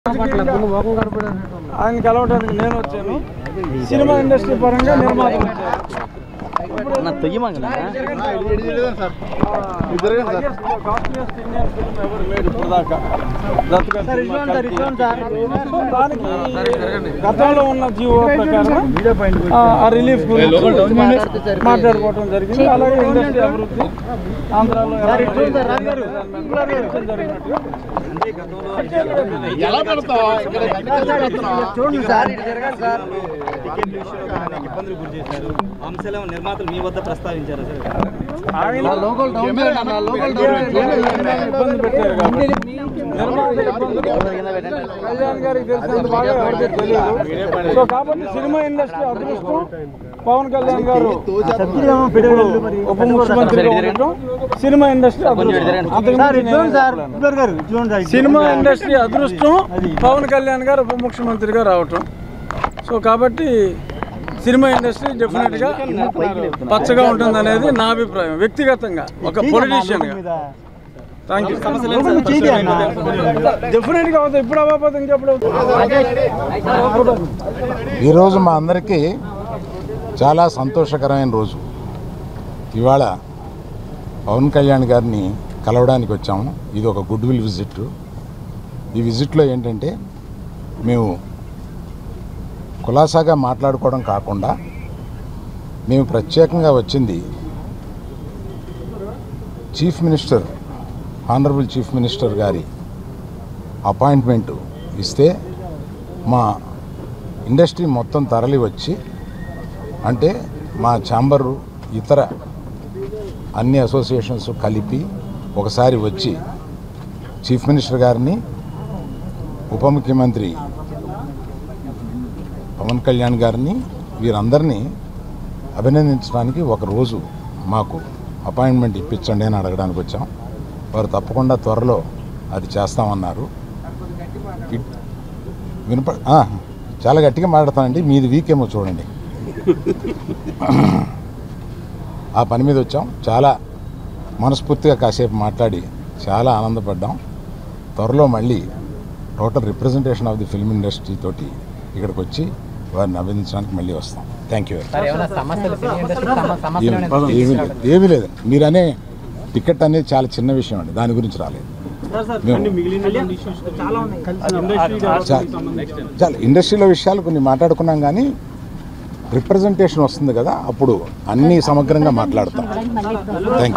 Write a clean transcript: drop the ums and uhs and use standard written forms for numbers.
ఆయన కలవడానికి నేను వచ్చాను. సినిమా ఇండస్ట్రీ పరంగా నిర్మాతలు గతంలో ఉన్న జీవో ప్రకారం ఆ రిలీఫ్ గురించి మాట్లాడుకోవడం జరిగింది. అలాగే ఇండస్ట్రీ అభివృద్ధి ఆంధ్రాలో నిర్మాతలు మీ వద్ద ప్రస్తావించారు సార్. ఇబ్బంది పెట్టారు కాబట్టి కళ్యాణ్ గారికి తెలిసినంత బాగా ఎవరికి తెలియదు. సో కాబట్టి సినిమా ఇండస్ట్రీ అదృష్టం పవన్ కళ్యాణ్ గారు ఉప ముఖ్యమంత్రి సినిమా ఇండస్ట్రీ సినిమా ఇండస్ట్రీ అదృష్టం పవన్ కళ్యాణ్ గారు ఉప ముఖ్యమంత్రిగా రావటం. సో కాబట్టి సినిమా ఇండస్ట్రీ డెఫినెట్ గా పచ్చగా ఉంటుంది అనేది నా అభిప్రాయం వ్యక్తిగతంగా ఒక పొలిటీషియన్ గా. Thank you. డెఫినెట్ గా అవుతుంది. ఇప్పుడు అవ్వకపోతే ఇంకెప్పుడు. ఈరోజు మా అందరికీ చాలా సంతోషకరమైన రోజు. ఇవాళ పవన్ కళ్యాణ్ గారిని కలవడానికి వచ్చాము. ఇది ఒక గుడ్ విల్ విజిట్. ఈ విజిట్లో ఏంటంటే మేము కులాసాగా మాట్లాడుకోవడం కాకుండా మేము ప్రత్యేకంగా వచ్చింది chief minister honourable chief minister గారి అపాయింట్మెంటు ఇస్తే మా ఇండస్ట్రీ మొత్తం తరలి వచ్చి, అంటే మా ఛాంబరు ఇతర అన్ని అసోసియేషన్స్ కలిపి ఒకసారి వచ్చి చీఫ్ మినిస్టర్ గారిని ఉప ముఖ్యమంత్రి పవన్ కళ్యాణ్ గారిని వీరందరినీ అభినందించడానికి ఒకరోజు మాకు అపాయింట్మెంట్ ఇప్పించండి అని అడగడానికి వచ్చాం. వారు తప్పకుండా త్వరలో అది చేస్తామన్నారు. చాలా గట్టిగా మాట్లాడతానండి, మీది వీకేమో చూడండి. ఆ పని మీద వచ్చాం. చాలా మనస్ఫూర్తిగా కాసేపు మాట్లాడి చాలా ఆనందపడ్డాం. త్వరలో మళ్ళీ total representation of the film industry తోటి ఇక్కడికి వచ్చి వారిని అభినందించడానికి మళ్ళీ వస్తాం. Thank you. ఏమీ లేదు. మీరనే టికెట్ అనేది చాలా చిన్న విషయం అండి, దాని గురించి రాలేదు. చాలా ఇండస్ట్రీలో విషయాలు కొన్ని మాట్లాడుకున్నాం, కానీ రిప్రజెంటేషన్ వస్తుంది కదా, అప్పుడు అన్నీ సమగ్రంగా మాట్లాడతాం. Thank you.